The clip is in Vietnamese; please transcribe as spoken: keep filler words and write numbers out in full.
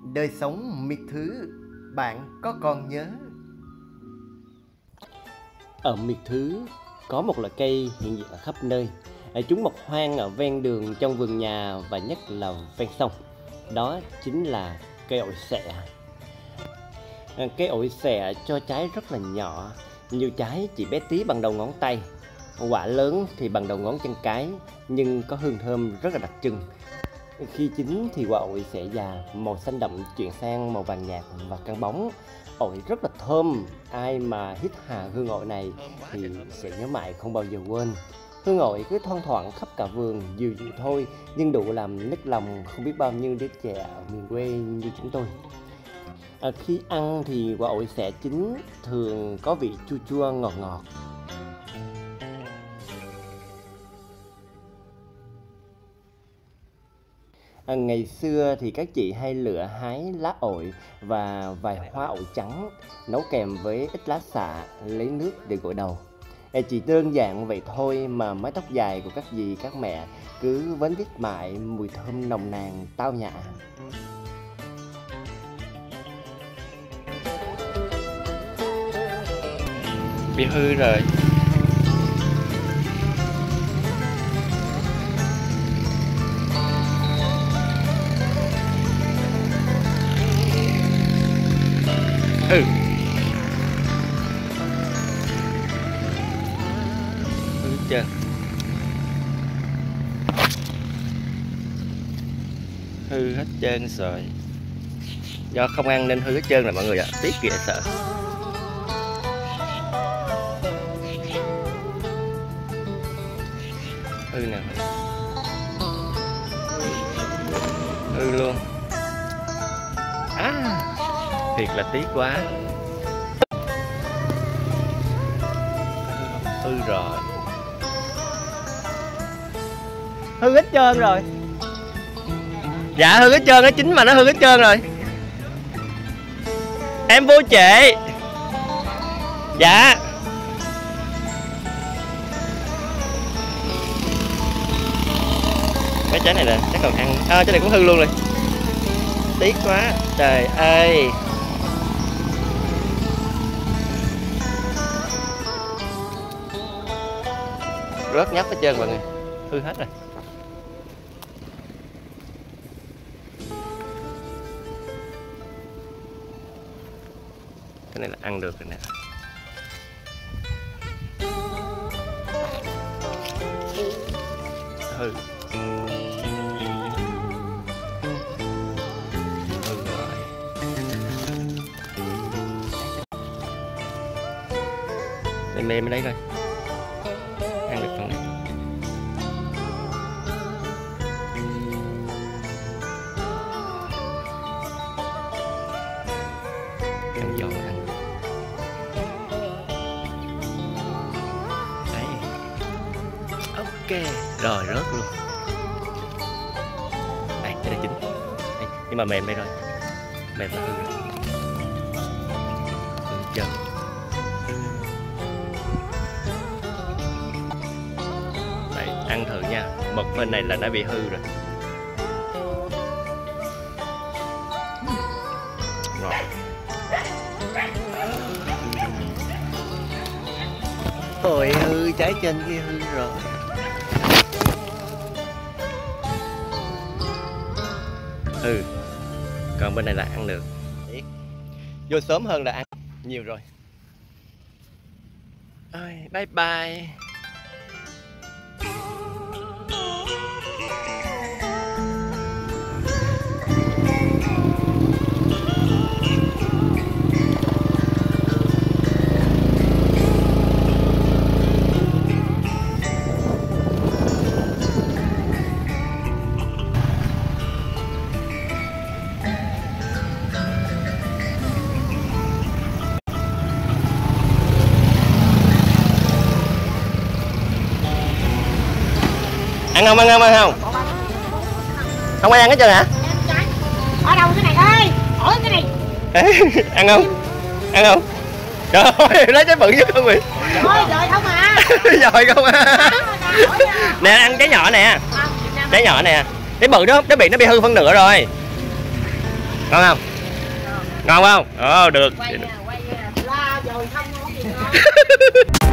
Đời sống miệt thứ, bạn có còn nhớ? Ở miệt thứ có một loại cây hiện diện ở khắp nơi. Chúng mọc hoang ở ven đường, trong vườn nhà và nhất là ven sông. Đó chính là cây ổi xẹ. Cây ổi xẹ cho trái rất là nhỏ, nhiều trái chỉ bé tí bằng đầu ngón tay. Quả lớn thì bằng đầu ngón chân cái, nhưng có hương thơm rất là đặc trưng. Khi chín thì quả ổi sẽ già, màu xanh đậm chuyển sang màu vàng nhạt và căng bóng. Ổi rất là thơm, ai mà hít hà hương ổi này thì sẽ nhớ mãi không bao giờ quên. Hương ổi cứ thoang thoảng khắp cả vườn, dịu dịu thôi, nhưng đủ làm nức lòng không biết bao nhiêu đứa trẻ ở miền quê như chúng tôi. À, khi ăn thì quả ổi xẹ chín thường có vị chua chua ngọt ngọt. À, ngày xưa thì các chị hay lựa hái lá ổi và vài hoa ổi trắng, nấu kèm với ít lá xạ, lấy nước để gội đầu. À, chỉ đơn giản vậy thôi mà mái tóc dài của các dì các mẹ cứ vẫn viết mãi mùi thơm nồng nàn tao nhã. Bị hư rồi. Ừ. Hư hết trơn. Hư hết trơn rồi. Do không ăn nên hư hết trơn rồi mọi người ạ. À. Tiếc kìa sợ. Hư nè. Hư luôn. À, thiệt là tiếc quá. Hư rồi. Hư hết trơn rồi. Dạ hư hết trơn, nó chín mà nó hư hết trơn rồi. Em vô trễ. Dạ. Mấy trái này là chắc còn ăn. À, trái này cũng hư luôn rồi. Tiếc quá. Trời ơi. Rớt nhóc hết trơn mọi người. Hư hết rồi. Cái này là ăn được rồi nè. Hư. Hư rồi. Mềm mềm ở đây rồi. Ăn được phần này. Ăn giòn ăn. Đấy. Ok. Rồi rớt luôn. Đây, cái này chín. Đây, nhưng mà mềm đây rồi. Mềm là hư rồi. Hư chân. Đây, ăn thử nha. Một bên này là đã bị hư rồi. Ngọt. Ôi hư, trái trên kia hư rồi. Hư. Còn bên này là ăn được. Vô sớm hơn là ăn nhiều rồi. Ôi, bye bye. Ăn không, ăn không, ăn không? Không ai ăn hết trơn hả? Ở đâu cái này ơi? Ở cái này. Ăn không? Ăn không? Trời ơi, lấy trái bự nhất không vậy? Thôi rồi không à. Rồi không à. Nè, ăn trái nhỏ nè. Trái nhỏ nè. Trái bự đó, trái bị nó bị hư phân nửa rồi. Ngon không? Ngon không? Ồ, được. Quay nè, quay nè. La dồi không ngon gì ngon.